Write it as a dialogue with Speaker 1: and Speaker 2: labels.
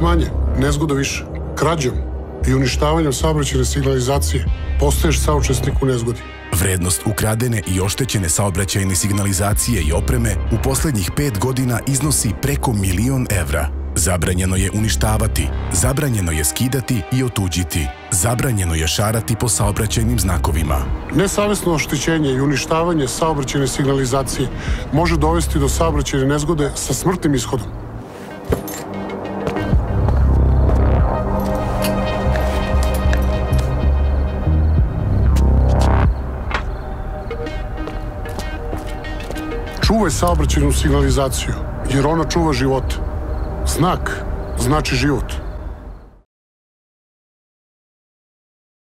Speaker 1: manje, nezgoda više. Krađom i uništavanjem saobraćajne signalizacije postaješ saučesnik u nezgodi.
Speaker 2: Vrednost ukradene i oštećene saobraćajne signalizacije i opreme u poslednjih 5 godina iznosi preko 1.000.000 evra. Zabranjeno je uništavati, zabranjeno je skidati i otuđiti, zabranjeno je šarati po saobraćajnim znakovima.
Speaker 1: Nesavesno oštećenje i uništavanje saobraćajne signalizacije može dovesti do saobraćajne nezgode sa smrtnim ishodom. Čuvaj saobraćajnu signalizaciju, jer ona čuva život. Znak znači život.